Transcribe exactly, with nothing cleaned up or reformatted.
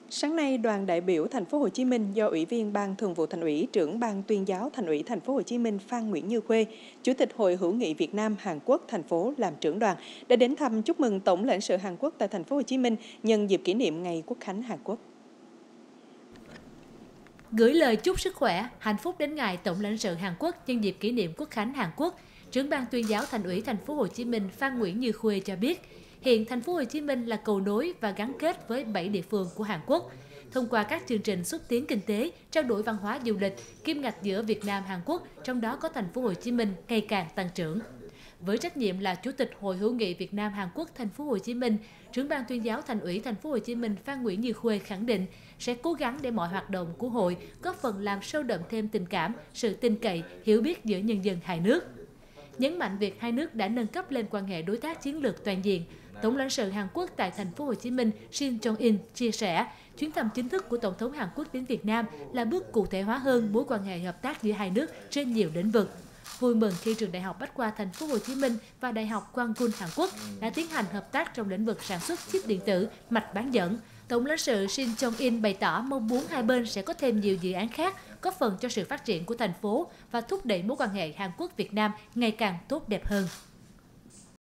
Sáng nay, đoàn đại biểu Thành phố Hồ Chí Minh do Ủy viên Ban Thường vụ Thành ủy, Trưởng Ban Tuyên giáo Thành ủy Thành phố Hồ Chí Minh Phan Nguyễn Như Khuê, Chủ tịch Hội hữu nghị Việt Nam Hàn Quốc thành phố làm trưởng đoàn đã đến thăm chúc mừng Tổng lãnh sự Hàn Quốc tại Thành phố Hồ Chí Minh nhân dịp kỷ niệm Ngày Quốc khánh Hàn Quốc. Gửi lời chúc sức khỏe, hạnh phúc đến ngài Tổng lãnh sự Hàn Quốc nhân dịp kỷ niệm Quốc khánh Hàn Quốc, Trưởng Ban Tuyên giáo Thành ủy Thành phố Hồ Chí Minh Phan Nguyễn Như Khuê cho biết, hiện Thành phố Hồ Chí Minh là cầu nối và gắn kết với bảy địa phương của Hàn Quốc. Thông qua các chương trình xúc tiến kinh tế, trao đổi văn hóa du lịch, kim ngạch giữa Việt Nam Hàn Quốc, trong đó có Thành phố Hồ Chí Minh ngày càng tăng trưởng. Với trách nhiệm là Chủ tịch Hội hữu nghị Việt Nam Hàn Quốc Thành phố Hồ Chí Minh, Trưởng Ban Tuyên giáo Thành ủy Thành phố Hồ Chí Minh Phan Nguyễn Như Khuê khẳng định sẽ cố gắng để mọi hoạt động của hội góp phần làm sâu đậm thêm tình cảm, sự tin cậy, hiểu biết giữa nhân dân hai nước. Nhấn mạnh việc hai nước đã nâng cấp lên quan hệ đối tác chiến lược toàn diện, Tổng lãnh sự Hàn Quốc tại Thành phố Hồ Chí Minh Shin Jong-in chia sẻ, chuyến thăm chính thức của Tổng thống Hàn Quốc đến Việt Nam là bước cụ thể hóa hơn mối quan hệ hợp tác giữa hai nước trên nhiều lĩnh vực. Vui mừng khi trường Đại học Bách khoa Thành phố Hồ Chí Minh và Đại học Kwanggun Hàn Quốc đã tiến hành hợp tác trong lĩnh vực sản xuất chip điện tử, mạch bán dẫn. Tổng lãnh sự Shin Jong-in bày tỏ mong muốn hai bên sẽ có thêm nhiều dự án khác, góp phần cho sự phát triển của thành phố và thúc đẩy mối quan hệ Hàn Quốc-Việt Nam ngày càng tốt đẹp hơn.